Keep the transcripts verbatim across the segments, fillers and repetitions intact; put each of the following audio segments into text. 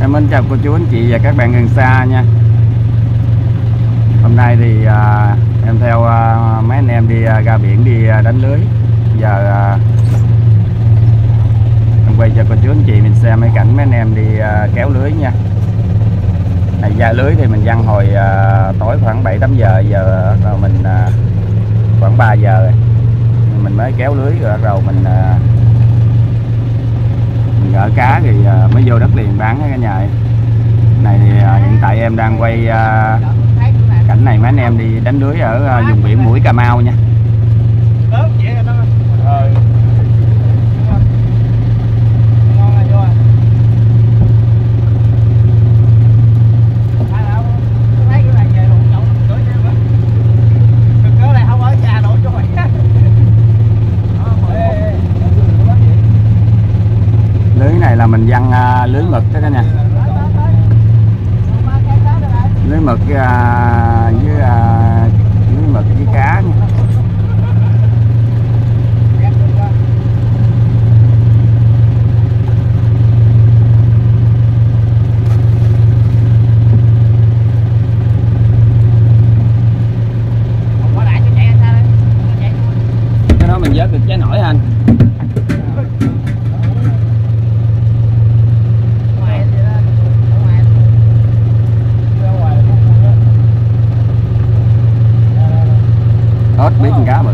Em mến chào cô chú anh chị và các bạn gần xa nha. Hôm nay thì à, em theo à, mấy anh em đi à, ra biển đi à, đánh lưới. Giờ à, em quay cho cô chú anh chị mình xem mấy cảnh mấy anh em đi à, kéo lưới nha. Này ra lưới thì mình giăng hồi à, tối khoảng bảy tám giờ, giờ rồi mình à, khoảng ba giờ rồi. Mình mới kéo lưới rồi bắt đầu mình à, mình gỡ cá thì à, mới vô đất liền bán cả nhà ơi. Này thì à, hiện tại em đang quay à, cảnh này mấy anh em đi đánh lưới ở à, vùng biển Mũi Cà Mau nha. Lưới này là mình giăng à, lưới mực đó cả nhà. Lưới mực à, với à, lưới mực với cá nha. Cái đó mình vớt được trái nổi hả anh? Ớt biết con cá bự.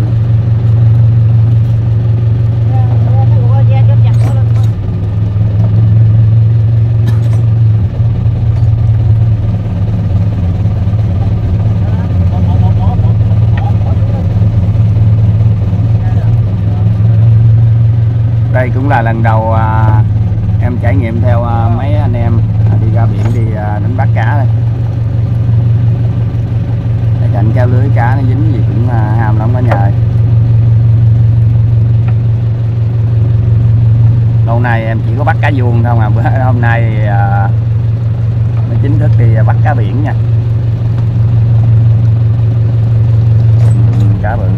Đây cũng là lần đầu à, em trải nghiệm theo à, mấy anh em à, đi ra biển đi à, đánh bắt cá đây. Cạnh kéo lưới cá nó dính gì cũng à, ham lắm cả nhà ơi. Lâu nay em chỉ có bắt cá vuông thôi mà bữa hôm nay à, mới chính thức đi bắt cá biển nha. Ừ, cá bự.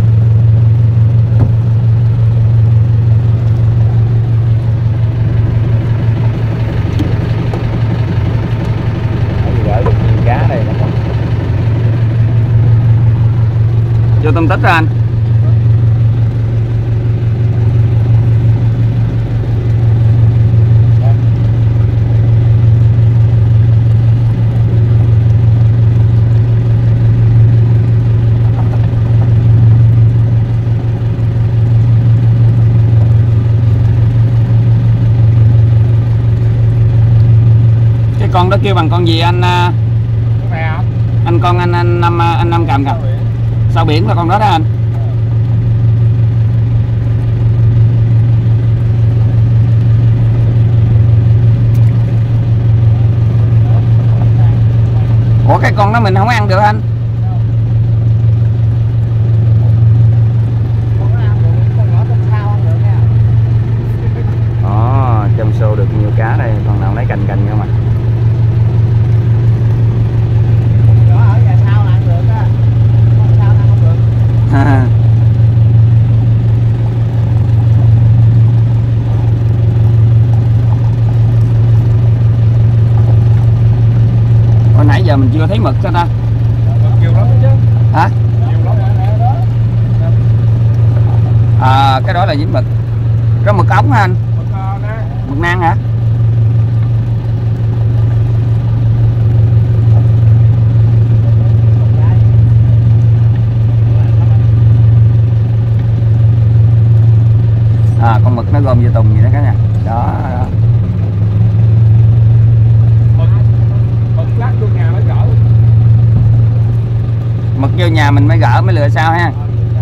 Gỡ được nhiều cá đây nè. Vô tôm tích ra anh. Cái con đó kêu bằng con gì anh? Anh con anh anh năm anh năm cầm kìa. Sao biển là con đó đó anh? Ủa cái con đó mình không ăn được anh? Ồ, trong xô được nhiều cá đây, còn nào lấy cành cành không ạ? Hồi nãy giờ mình chưa thấy mực sao ta? Mực nhiều lắm chứ. Hả? Nhiều lắm đó. À, cái đó là dính mực. Có mực ống hả anh? Mực uh, nè. Mực nang hả? À, con mực nó gom vô tùng vậy đó cả nhà. Đó, đó. Mực, mực lát vô nhà mới gỡ. Mực vô nhà mình mới gỡ mới lựa sao ha.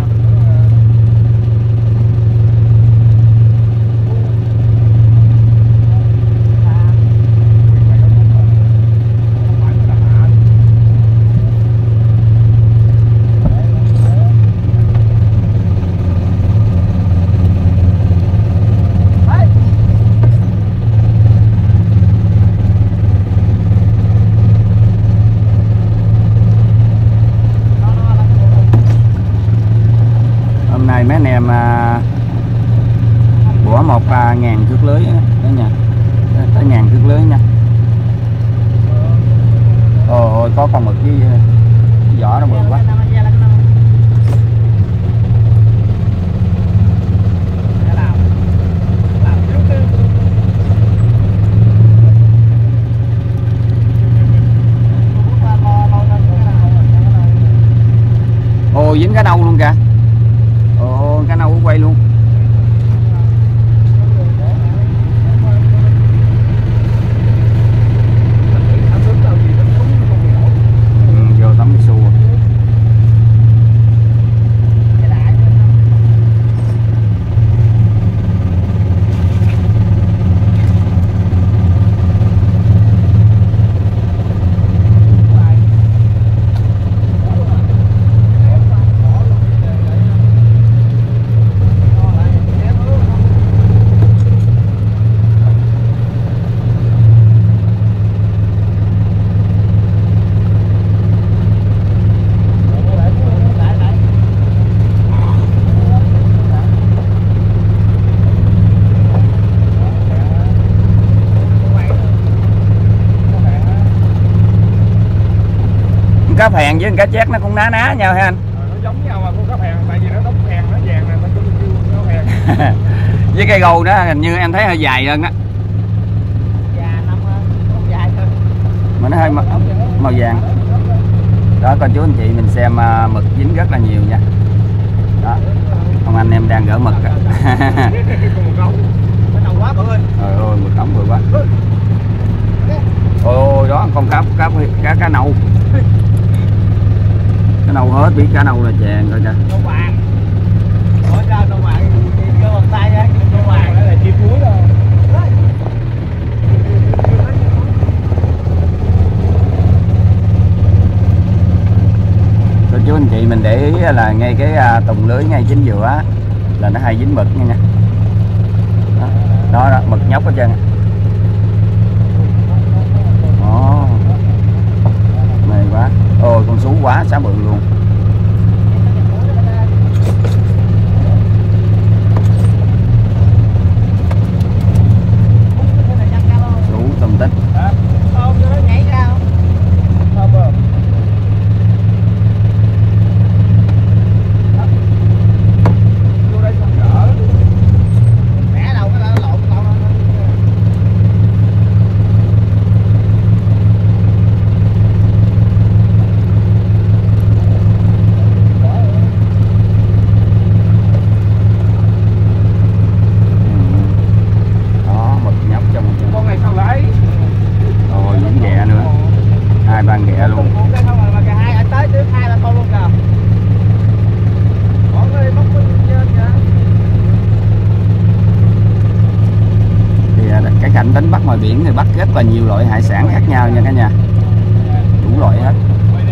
Mấy anh em à, bỏ một à, ngàn thước lưới đó nha, tới ngàn thước lưới nha. Ôi có con mực với vỏ nó bự quá. Ồ dính cá nâu luôn kìa. Ồ cá nâu quay luôn. Ừ, vô tắm cái xu. Cá phèn với cá chép nó cũng ná ná nhau ha anh. Ờ, nó giống nhau mà con cá phèn, tại vì nó đóng phèn nó vàng nè, nó kêu cá phèn. Với cây gầu đó hình như em thấy hơi dài hơn á. Già năm không dài thôi. Mà nó hơi màu, màu vàng. Đó cô chú anh chị mình xem uh, mực dính rất là nhiều nha. Đó. Ông anh em đang gỡ mực á. Cái đầu quá bự ơi. Trời ơi mực ống bự quá. Ôi đó con cá cá cá cá nâu. Cá nâu hết biết cá nâu là chèn coi kìa. Nâu vàng. Hỏi ra nâu vàng thì cơ bàn tay á, nâu vàng đó là chim muối rồi. Cô chú anh chị mình để ý là ngay cái tùng lưới ngay chính giữa á, là nó hay dính mực nha nha. Đó, đó, đó mực nhóc hết trơn. Ồ, mê quá. Ôi con sú quá xá bự luôn. Sú tùm tích. Không cho nó nhảy ra không? Không không. Vô đây xong gỡ. Mẹ đầu cái lộn lộn. Đó mực nhóc trong Con này sao lấy? rồi dính ghẹ nữa, hai ba ghẹ luôn. Một cái không mà cả hai ở tới tới hai ba con luôn kìa. Bỏ cái bóc cái trên kìa. Thì à, cái cảnh đánh bắt ngoài biển thì bắt rất là nhiều loại hải sản khác nhau nha cả nhà, đủ loại hết.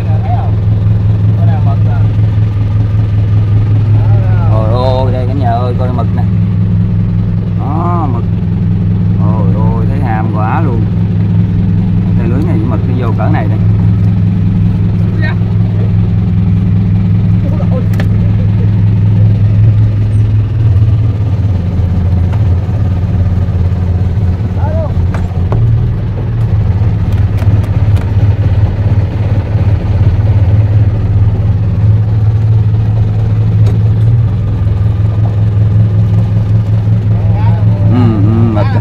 Ôi ôi đây cả nhà ơi coi mực nè, đó mực, ôi ôi thấy hàm quá luôn. Cây lưới này mực đi vô cỡ này đây. Ừ, ừ, mực á.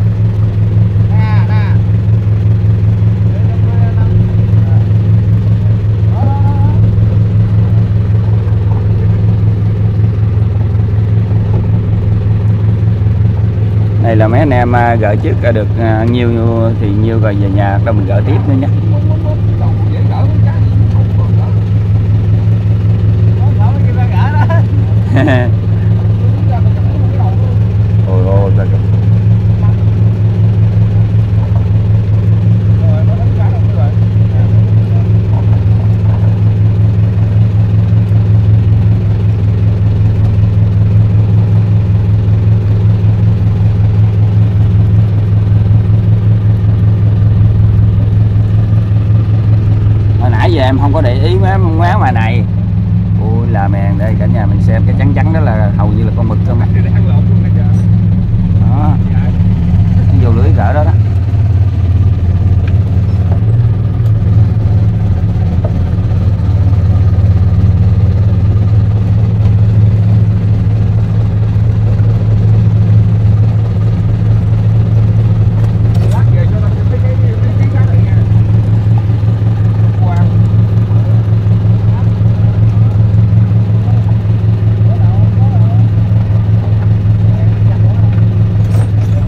Đây là mấy anh em gỡ trước được nhiêu thì nhiêu rồi về nhà đâu mình gỡ tiếp nữa nha. Ôi ôi trời. Hồi nãy giờ em không có để ý mấy má ngoài này. Ôi là mèn đây cả nhà mình xem cái trắng trắng đó là hầu như là con mực không á. Đó. Vô lưới cỡ đó đó.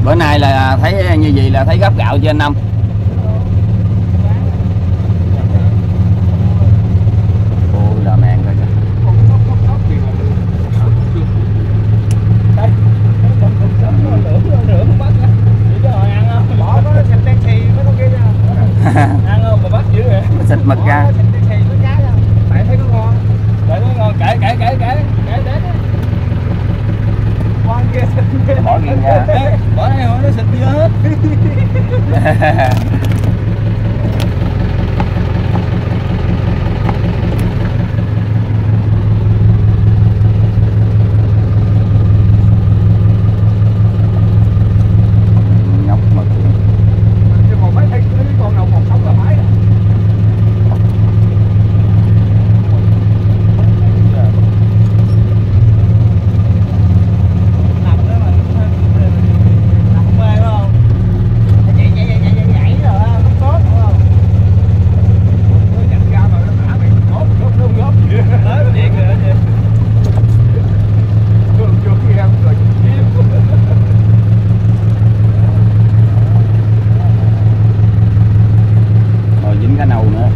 Bữa nay là thấy như gì là thấy gấp gạo trên năm. Ôi là mèn rồi kìa. Ăn không mà bắt dữ vậy. Xịt mực ra. Tại thấy nó ngon. Tại nó ngon, kể kể kể kể kể đến. Quan kia xịt kia. Bỏ riêng ra. Bỏ đây hỏi nó xịt đi hết. Nhóc mực. chứ còn mấy thấy cái con nào còn sống là máy đó. Nằm đó mà nằm mê phải không? Nhảy nhảy nhảy nhảy nhảy rồi á, nó tốt đúng không? Nó nhận ra mà nó thả mày ngóp ngóp ngóp ngóp gì đó. Tới cái điện rồi đó chị. Thường chưa khi em rồi Rồi dính cá nâu nữa.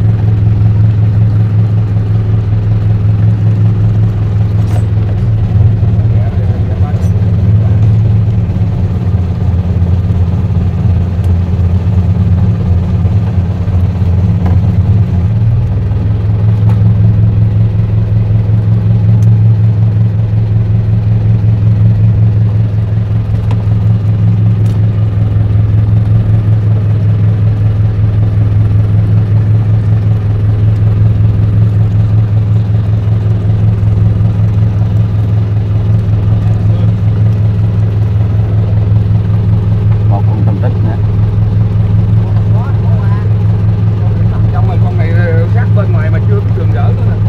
Một con tôm tích nữa. trong rồi con này sát bên ngoài mà chưa biết đường dở nữa nè.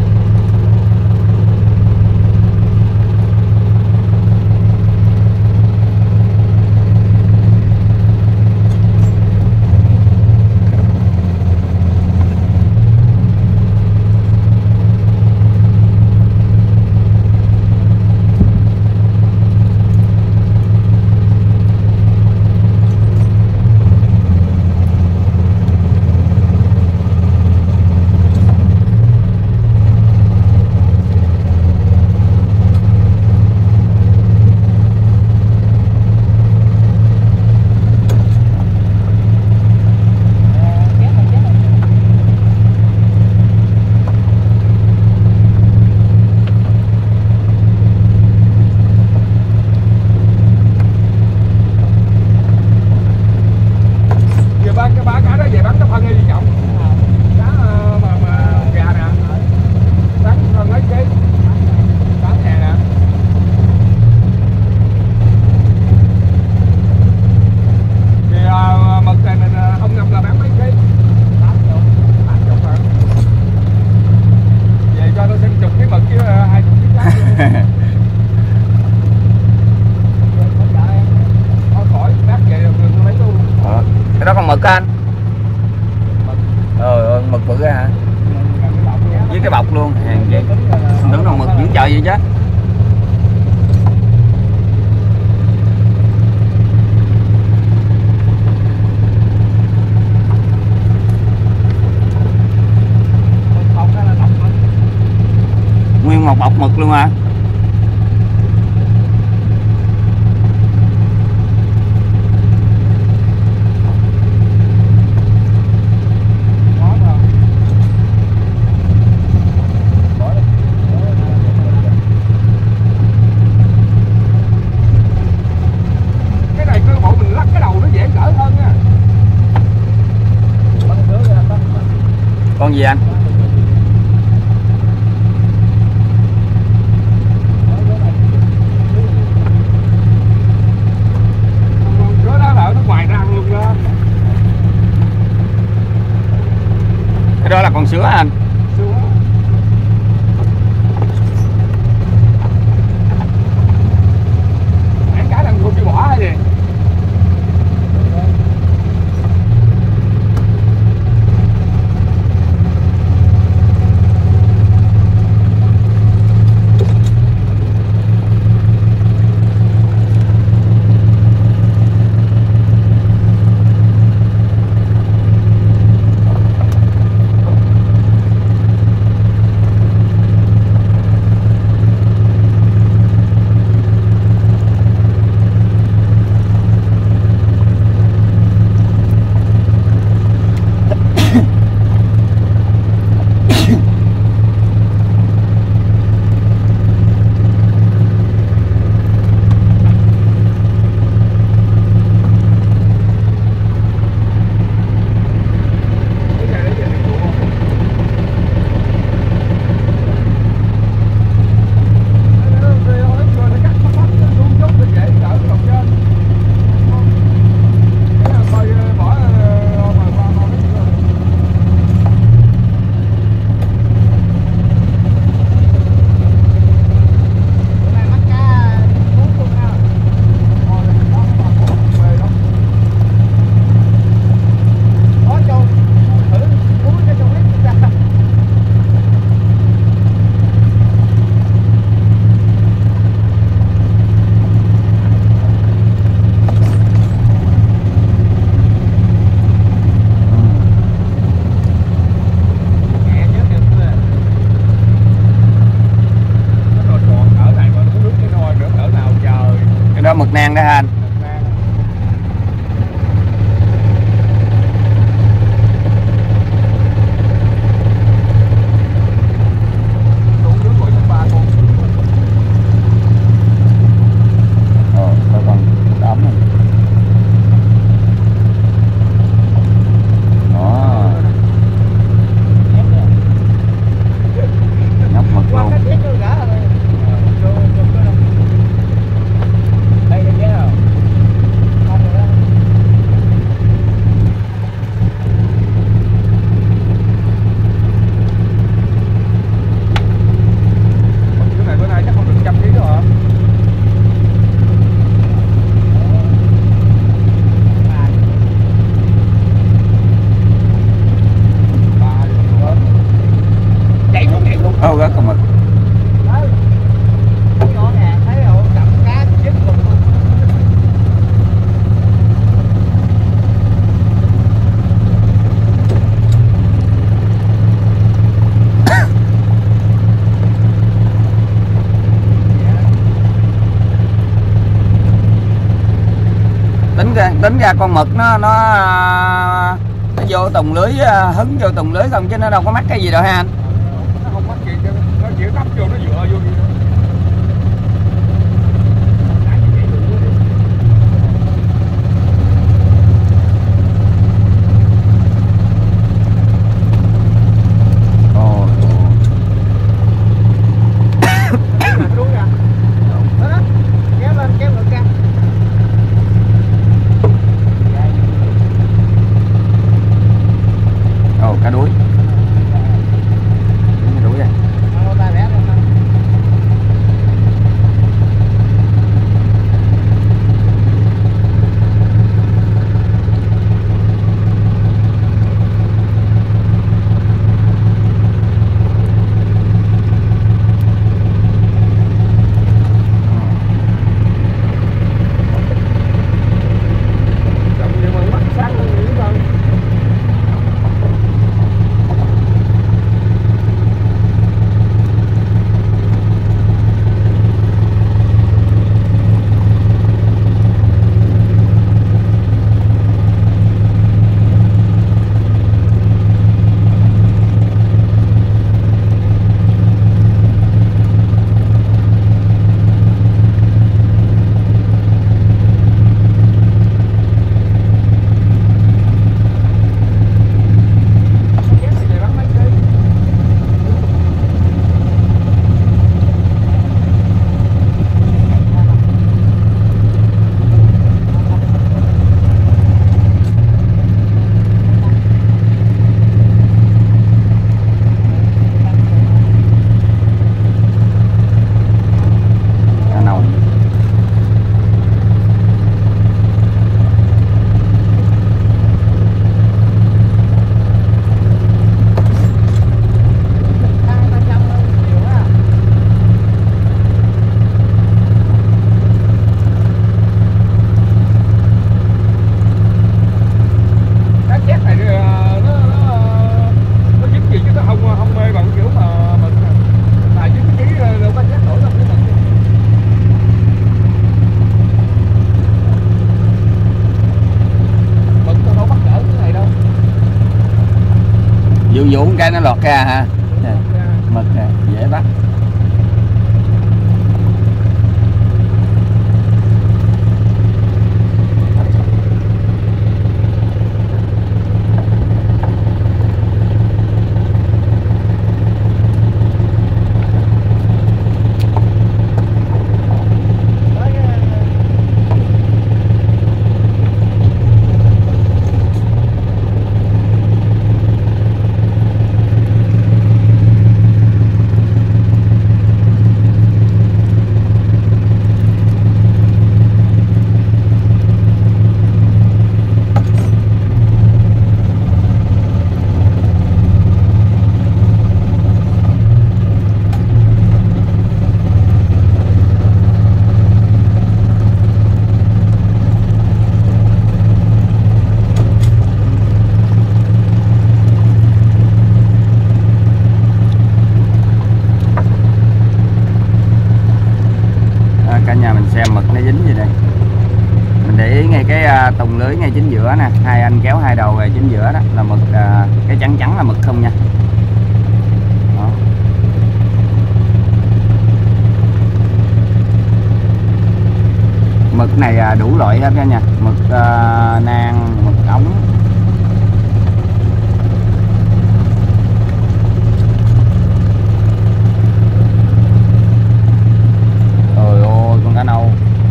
Giờ bán cái bán cá đó về bán cái phân hay gì trọng? Cá ờ, mà mà gà nè. Bán phân mấy ký? Bán hè nè. Thì ờ, mực này mình ờ, ông Ngọc là bán mấy ký? Tám chục. Tám chục hả? Về cho nó xin chục cái mực chứ ờ, hai chục cái cá. Thôi khỏi bác về rồi tôi lấy luôn. Ờ, cái đó con mực á anh. Ờ ơi, mực bự á hả? Với cái bọc luôn, hàng vậy. Đúng là mực chuyển chợ vậy chứ. Nguyên một bọc mực luôn hả? Cái này cứ bộ mình lắc cái đầu nó dễ cỡ hơn nha. Con gì anh? Cái đó là ở nước ngoài ra ăn luôn đó. Cái đó là con sứa anh. Ăn cá đang không chịu bỏ hay gì? ngang đó ha anh. Ồ, tôi còn đóng này. Đó, nhóc mực Qua luôn. cái chiếc nữa cả rồi. Vô vô cái đâu. Đây là cái nào? Không rồi đó. Cái này bữa nay chắc không được trăm ký đâu hả? Chạy luôn, chạy luôn. Ô, rất còn mực. Đấy. Có nè, thấy không? Cầm cá chết luôn. Tính ra tính ra con mực nó nó nó vô tùng lưới, hứng vô tùng lưới không chứ nó đâu có mắc cái gì đâu ha anh. Nó không mắc gì chứ, nó chỉ nắp vô nó dựa vô đi. Ồ, Xuống kìa. Đó đó. Kéo lên, kéo ngược ra. ồ, cá đuối. Cá đuối đây. Ờ, tay bẻ lên thôi. Chậm nhưng mà mắt sáng hơn nghĩ hơn. Cái này về bán mấy ký? Cá nâu. Hai ba trăm thôi, nhiều quá à. Cá chép này nó nó nó, nó dính gì chứ nó không không mê bằng kiểu mà mình tài dính cái ký đâu cá chép nổi đâu cái mình. Mực nó đâu bắt cỡ cái này đâu. Vụ vụ cái nó lọt ra ha. Mực nè, dễ bắt. Tới cái lưới ngay chính giữa nè, hai anh kéo hai đầu về chính giữa đó là mực, à, cái trắng trắng là mực không nha. Đó. Mực này à, đủ loại hết nha, mực à, nang, mực ống. Trời ơi con cá nâu.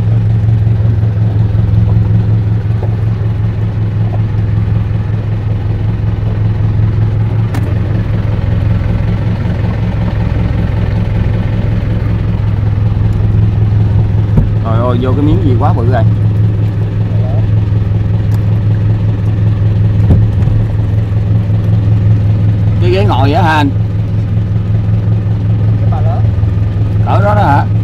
Trời ơi vô cái miếng gì quá bự rồi. Cái ghế ngồi vậy hả anh? Cái bà lớn. Cỡ đó đó hả?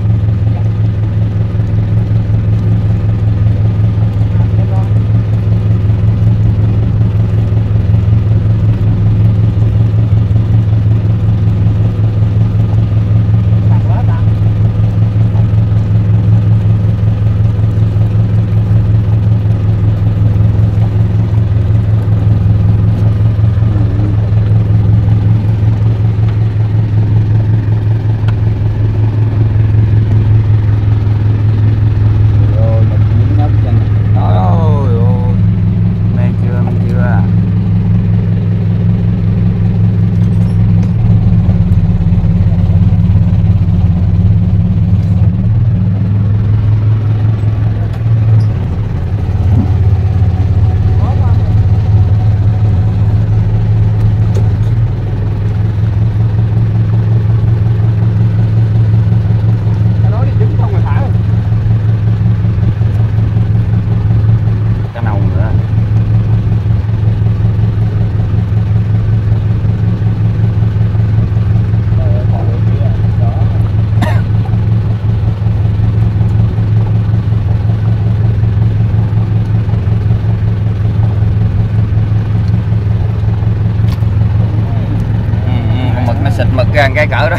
Xịt mực ra cái cỡ đó.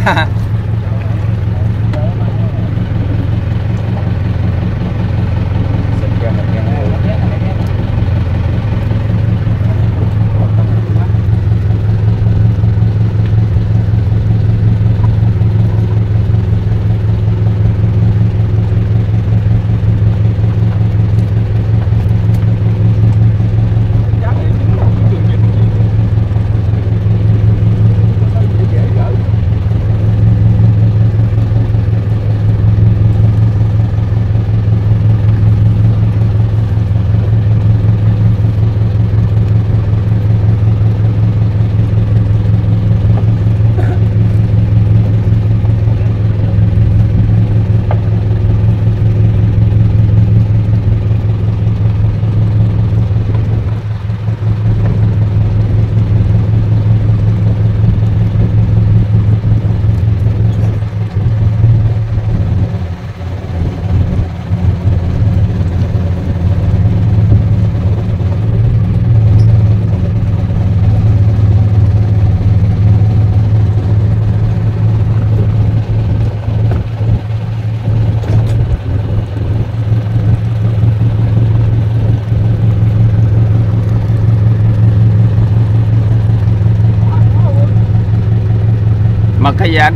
Mực hay gì anh?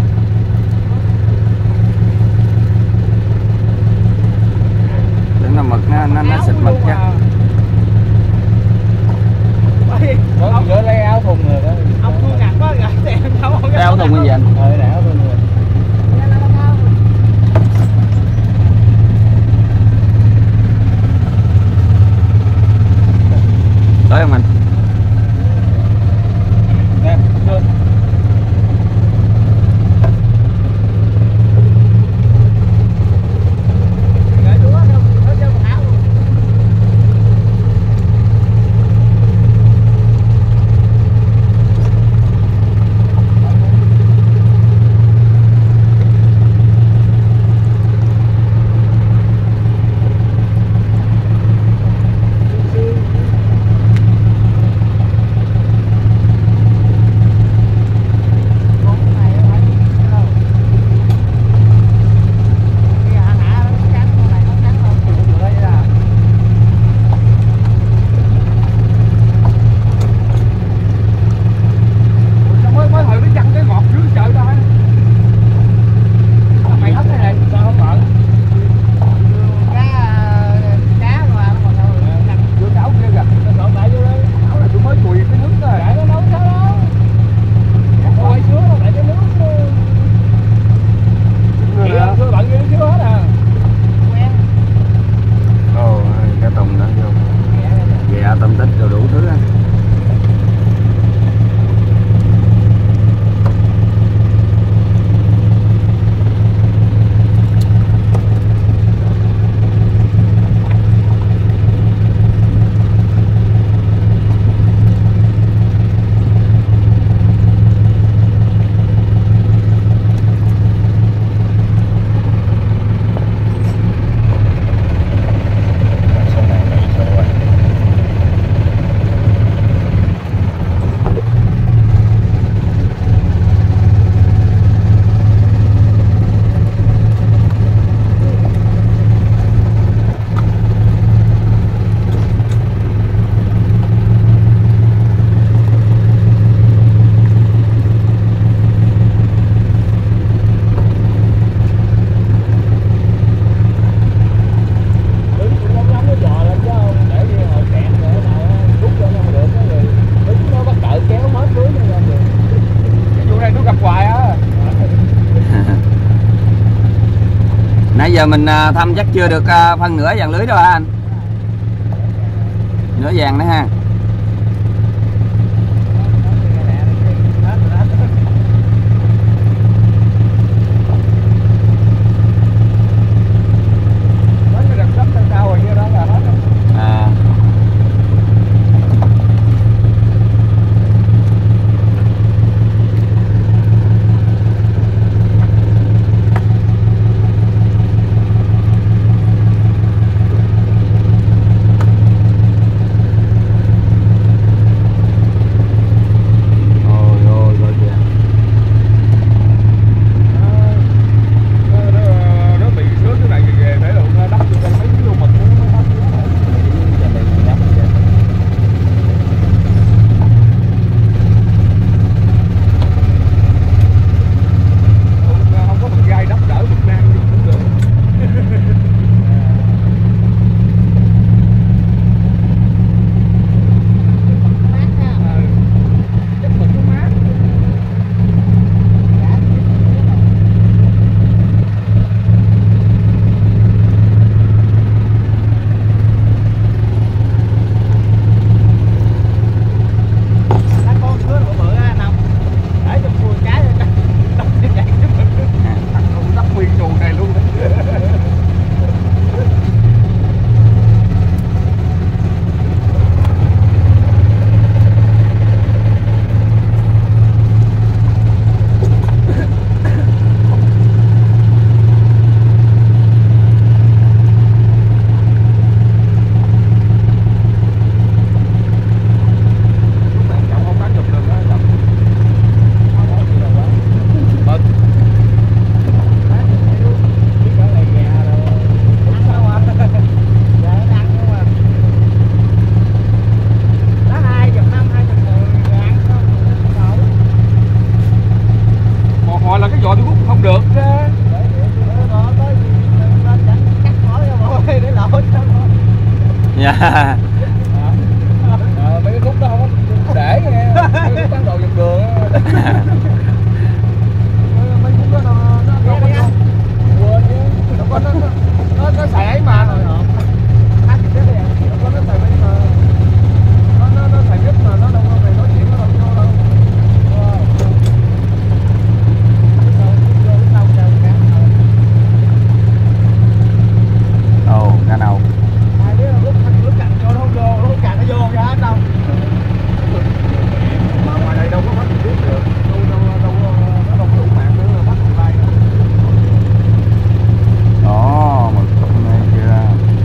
Tưởng là mực nó nó, nó xịt mực chứ. Ông gỡ lấy áo thùng rồi đó. Ông thu ngặt quá rồi tiền đâu. Cái áo thùng cái gì anh? Ờ, để áo thùng rồi. Tới không anh? Nè, chưa. giờ mình à, thăm chắc chưa được à, phân nửa dàn lưới đâu hả anh? Nửa vàng nữa ha. À. Ôi ôi coi kìa. Nó bị sướng cái này về để luôn đắp vô đây mấy cái luôn mình nó hết. Không có bằng gai đắp đỡ Việt Nam cũng được. Chắc mình có mát. Lá con sứa bự bự á nông. Để trong cua cái đắp như vậy chứ. Thằng không đắp nguyên chuồng này luôn. Chồng không bán chục đường đó chồng. Bật. Họ họ là cái vỏ tôi hút không được đó. Dạ. Ờ, mấy cái nút đó không có để nghe. Mấy cái bán đồ dọc đường á. Mấy nút đó nó nó nó có quên chứ. Nó có nó nó nó xài ấy mà. Nó có nó xài mấy mà. Nó nó nó xài nhất mà nó đâu có về nói chuyện nó đâu vô đâu. Ồ, cá nâu. Mà ngoài này đâu có bắt được được. Đâu đâu đâu nó đâu có đủ mạng nữa bắt online. Đó, mực con này chưa.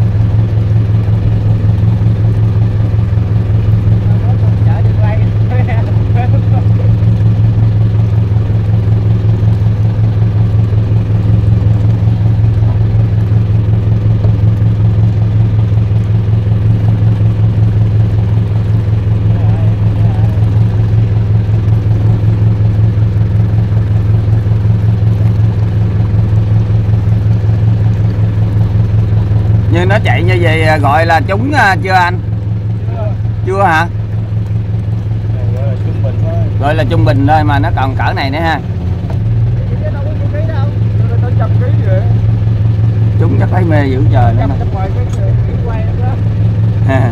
Như nó chạy như vậy gọi là trúng à, chưa anh? Chưa hả? Gọi là trung bình thôi mà nó còn cỡ này nữa ha. Trúng chắc thấy mê dữ trời nữa mà.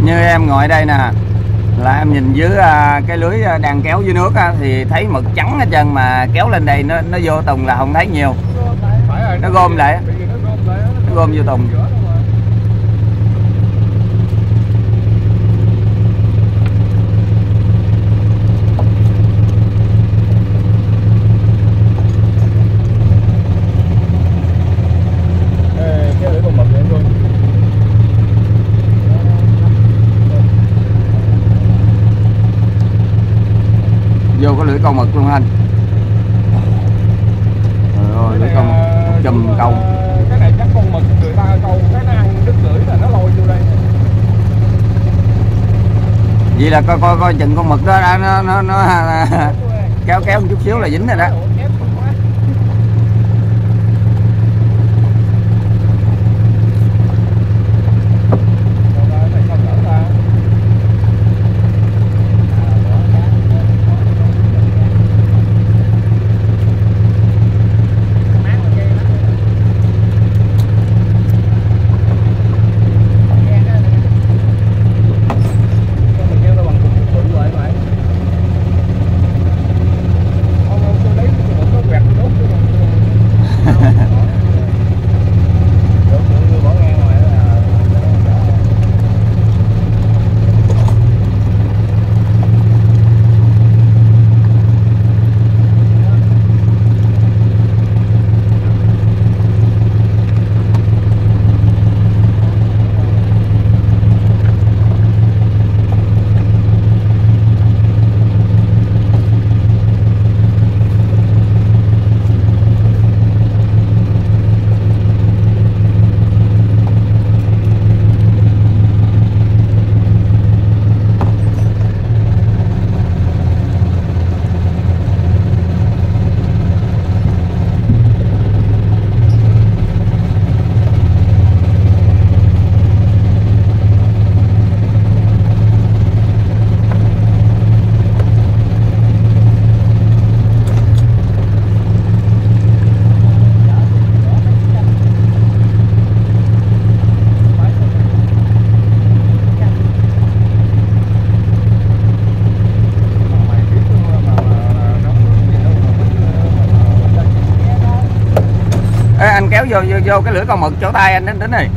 Như em ngồi đây nè, là em nhìn dưới à, cái lưới đang kéo dưới nước á, thì thấy mực trắng hết trơn, mà kéo lên đây nó nó vô tùng là không thấy nhiều. Nó gom lại, nó gom vô tùng. Cái lưỡi con mực vậy luôn. Vô có lưỡi câu mực luôn anh. Trời ơi, lưỡi câu mực chùm câu. Cái này chắc con mực người ta câu cái nó ăn đứt lưỡi là nó lôi vô đây. Vậy là coi coi coi chừng con mực đó đã, nó nó nó kéo kéo một chút xíu là dính rồi đó. Ê, anh kéo vô, vô vô cái lưỡi con mực chỗ tay anh đến đến này.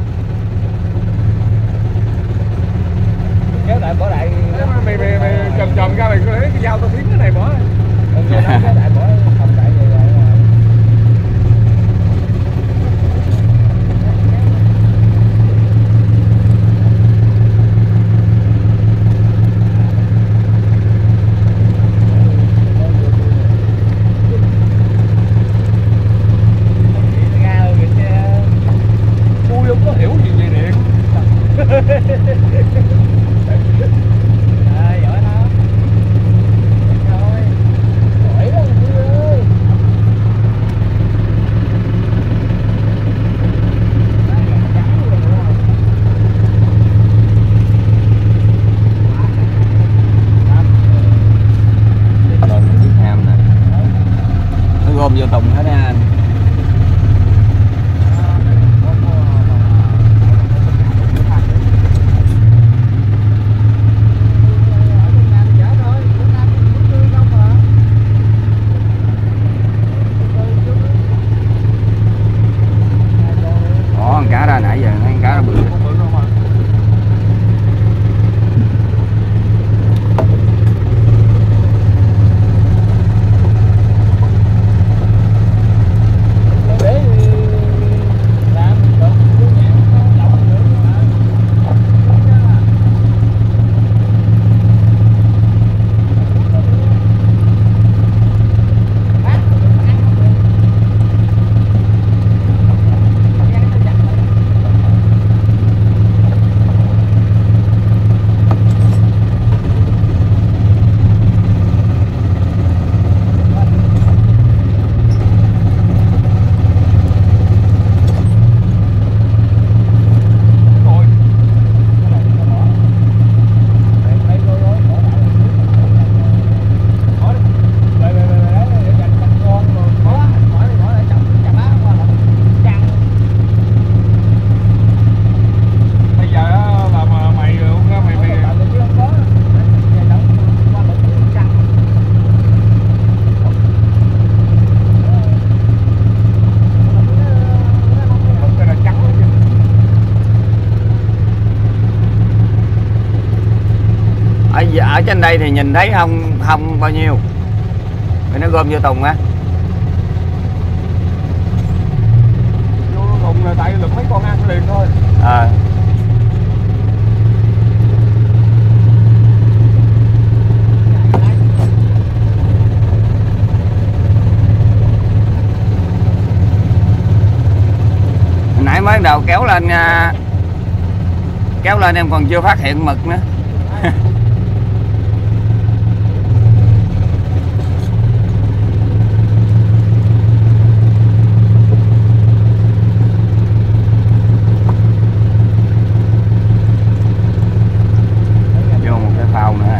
Kéo lại bỏ lại. Mày mày mày chầm chầm ra mày cứ lấy cái dao tao thiến cái này bỏ. Kéo lại bỏ không lại vậy rồi. Gom vô tùng hết nha anh. ở trên đây thì nhìn thấy không không bao nhiêu, rồi nó gom vô thùng á. Vô thùng là tại lực mấy con ăn liền thôi. À. Hồi nãy mới đầu kéo lên nha, kéo lên em còn chưa phát hiện mực nữa. Vô một cái phao nữa.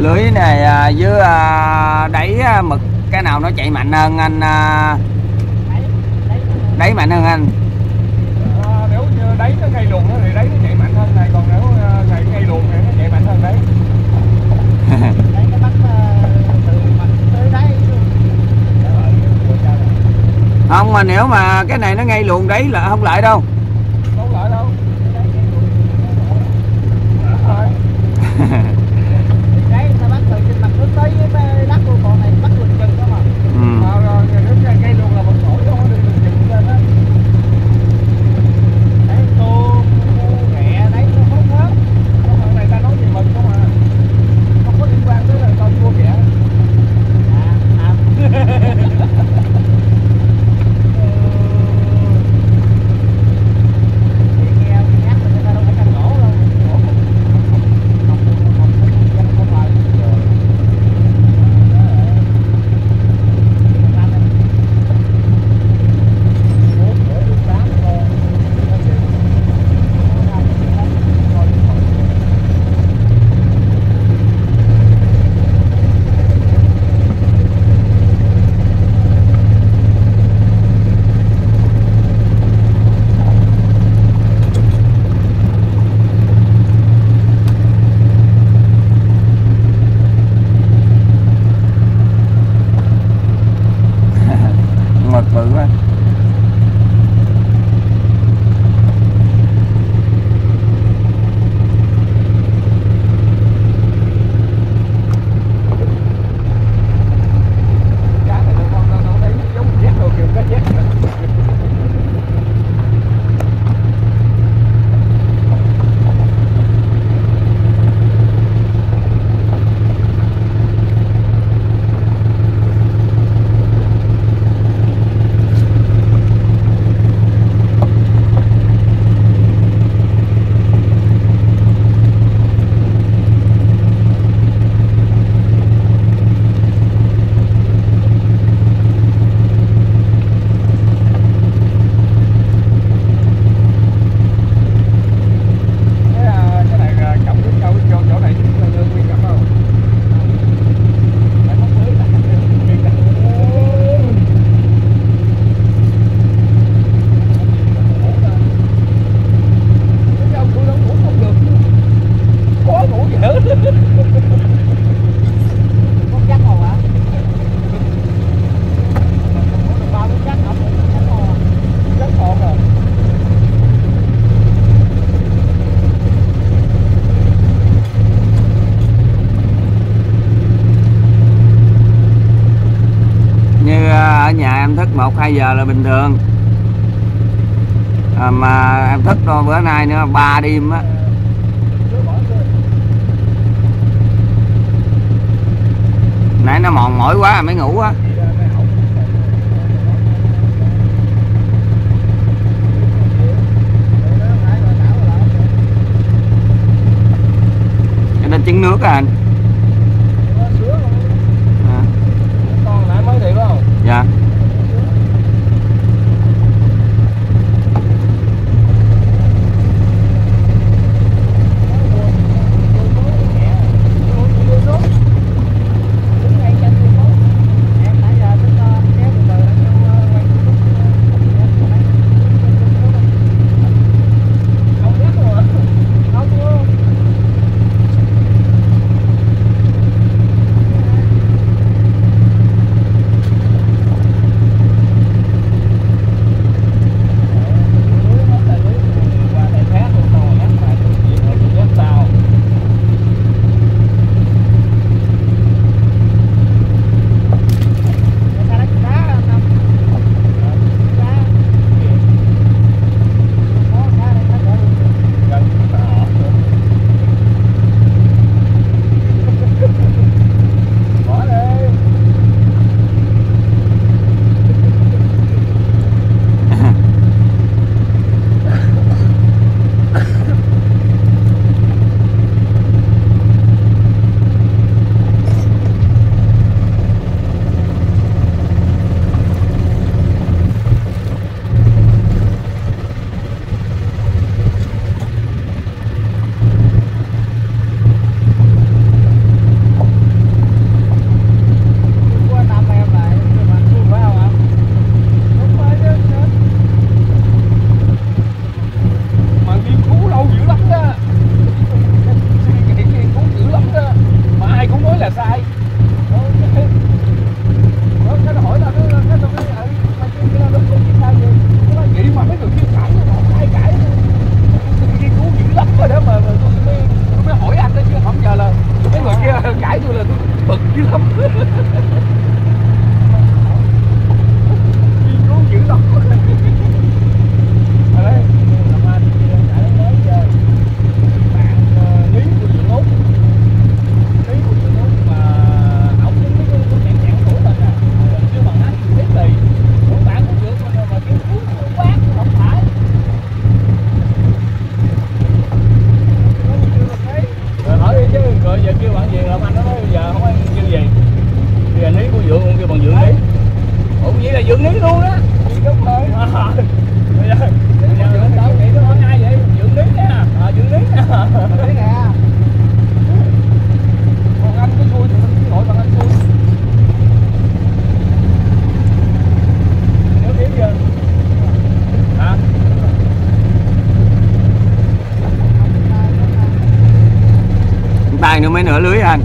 Lưới này à, với à, đáy à, mực cái nào nó chạy mạnh hơn anh? À, đáy mạnh hơn anh. À, nếu như đáy nó gây luồng thì đáy nó chạy mạnh hơn này, còn nếu này gây luồng thì nó chạy mạnh hơn đấy. Đấy cái bắt từ mặt tới đáy luôn. Không, mà nếu mà cái này nó ngay luồng đấy là không lại đâu. Không lại đâu. Đấy ta bắt từ trên mặt nước tới với đất luôn, còn này bắt luồn chừng đó mà. Ừ. Mà rồi nếu gây luồng là một nổi không có được chừng lên á. Đấy tô ghẹ đấy nó hốt hết. Không, hôm này ta nói gì mình không à. Không có liên quan tới là con cua ghẹ. À, à. Mực bự quá. Cá này tụi con nó thấy giống chết rồi, kiểu cá chết. Em thức một hai giờ là bình thường, à, mà em thức rồi bữa nay nữa ba đêm á. Nãy nó mòn mỏi quá mới ngủ á. Cái đó trứng nước á anh. À. Con nãy mới thiệt không? Dạ. mai nữa mới nửa lưới anh.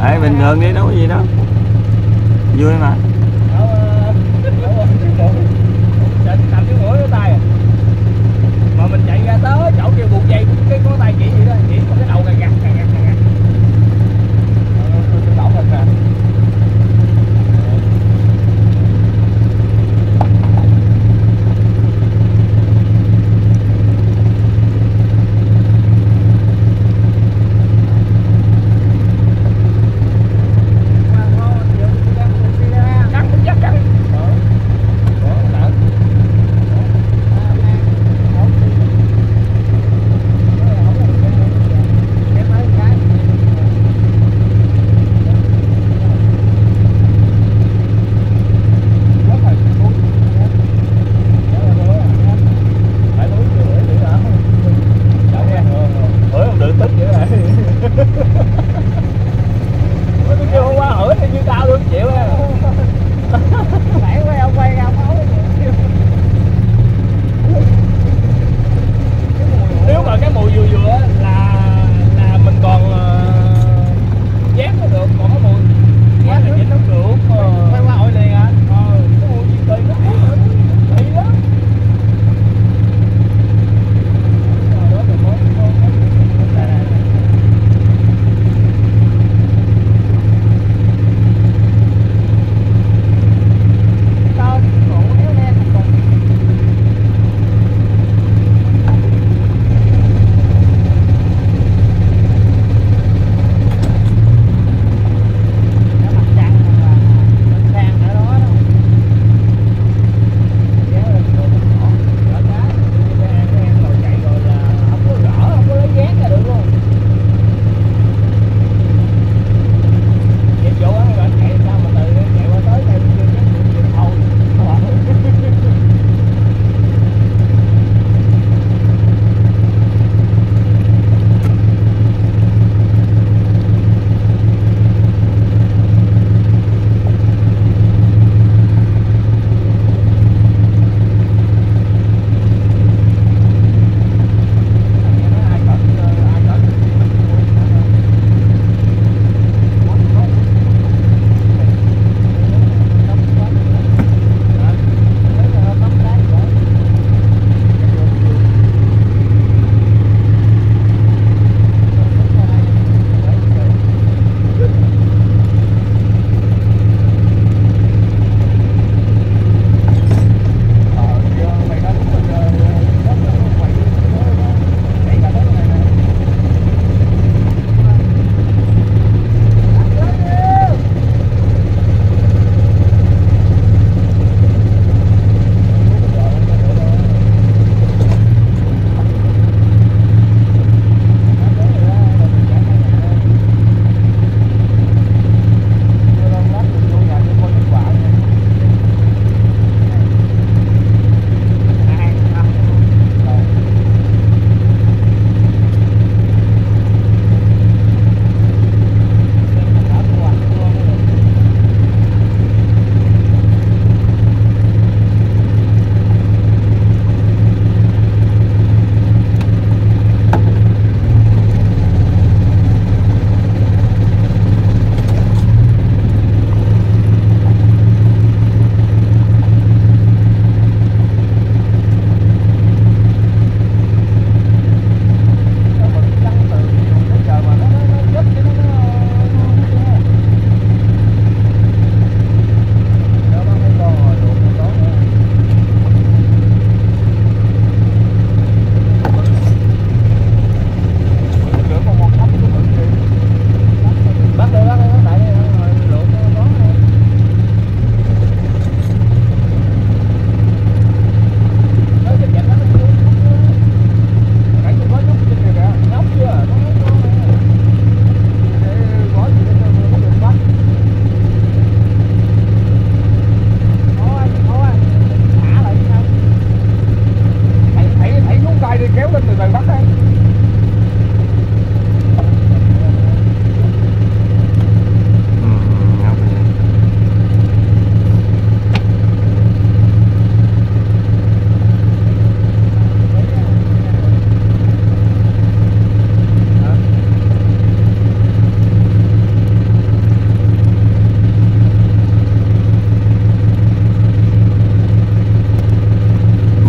Đấy, bình thường đi đâu có gì đâu, vui mà. Chạy cầm cái mũi cái tay à. Mà mình chạy ra tới chỗ kia buộc dây cái ngón tay chỉ vậy đó, chỉ có cái đầu gạt gạt gạt gạt gạt. Tôi đổ hình nè.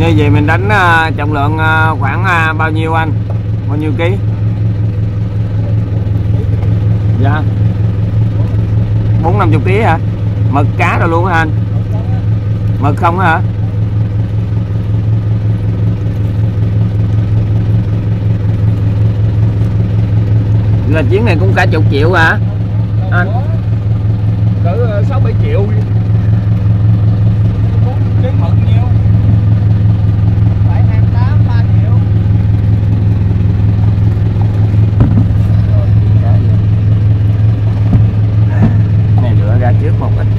Như vậy mình đánh uh, trọng lượng uh, khoảng uh, bao nhiêu anh? Bao nhiêu ký? Dạ. Bốn năm chục ký hả? Mực cá rồi luôn hả anh? Mực không hả? Là chuyến này cũng cả chục triệu hả anh? Cỡ sáu bảy triệu. Ký mực nhiêu? Phải hai tám ba triệu. Này lựa ra trước một ít.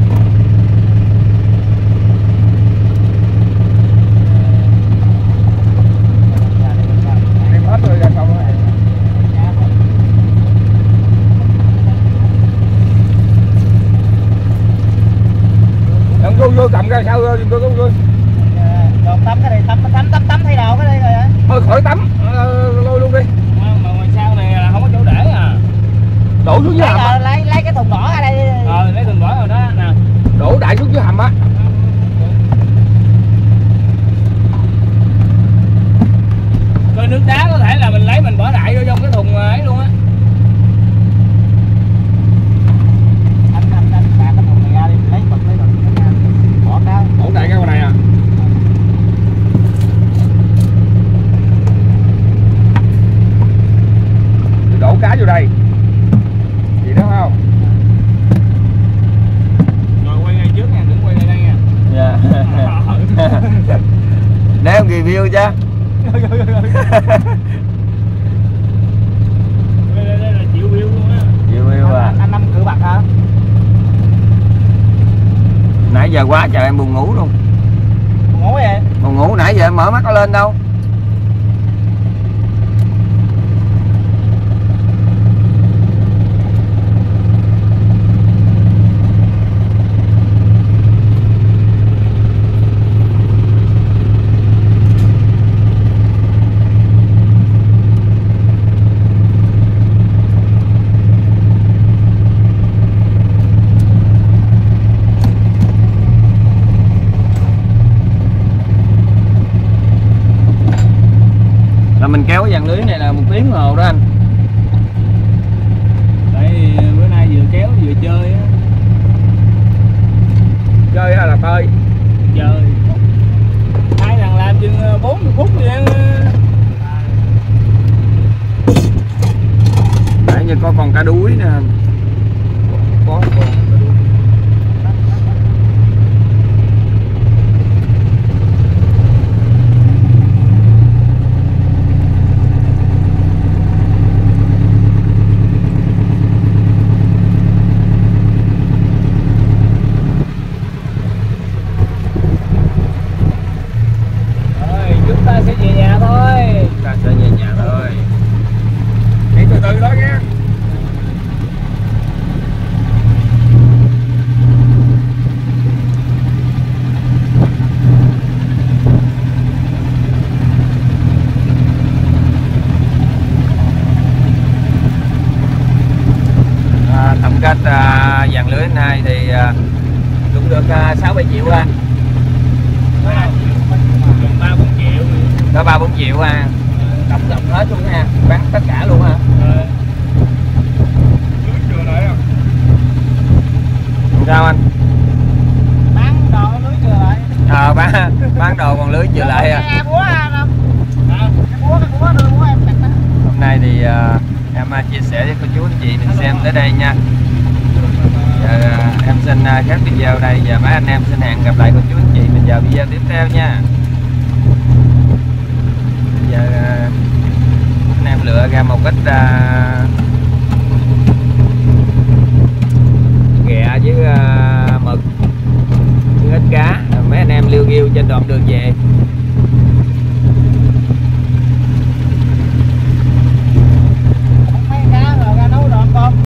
Em hết rồi ra xong rồi. Đừng vô vô cầm ra sao rồi, đừng vô. Còn tắm cái này, tắm tắm tắm tắm thay đồ cái đây rồi hả? Thôi khỏi tắm, lôi luôn đi. Mà ngoài sau này là không có chỗ để à. Đổ xuống dưới hầm á. Lấy lấy cái thùng đỏ ở đây. Ờ lấy thùng đỏ rồi đó nè. Đổ đại xuống dưới hầm á. Coi nước đá có thể là mình lấy mình bỏ đại vô trong cái thùng ấy luôn á. Anh anh anh xả cái thùng này ra đi, lấy mực lấy rồi bỏ cá. Đổ đại cái ngoài này à. Đổ cá vô đây. Gì đó không? Rồi quay ngay trước nha, đừng quay lại đây nha. Dạ. Để em review chứ. Đây, đây là chịu view luôn á. Review à. Anh Năm cử bạc hả? Nãy giờ quá trời em buồn ngủ luôn. Ngủ vậy? Buồn ngủ nãy giờ em mở mắt có lên đâu. Mình kéo cái dàn lưới này là một tiếng hồ đó anh. Tại bữa nay vừa kéo vừa chơi á. Chơi hay là phơi? Chơi. Hai thằng làm chừng bốn mươi phút vậy. Nãy giờ có con cá đuối nè. Có con. Sẽ về nhà thôi. Ta sẽ về nhà thôi. Đi từ từ đó nha. À, tổng kết à, dàn lưới này thì à, cũng được à, sáu bảy triệu anh. ba bốn triệu. Có ba bốn triệu à. Tổng cộng hết luôn ha, bán tất cả luôn hả? Ờ. Lưới chưa lại à? Sao anh? Bán đồ lưới chưa lại. Ờ à, bán bán đồ còn lưới chưa lại à. Cái búa không? Hả? Cái búa cái búa đưa búa em đặt đó. Hôm nay thì uh, em uh, chia sẻ với cô chú anh chị mình xem tới đây nha. Giờ uh, em xin uh, khép video đây và mấy anh em xin hẹn gặp lại cô chú anh chị mình vào video tiếp theo nha. Giờ uh, anh em lựa ra một ít uh, ghẹ với uh, mực với ít cá, mấy anh em liêu ghiêu trên đoạn đường về.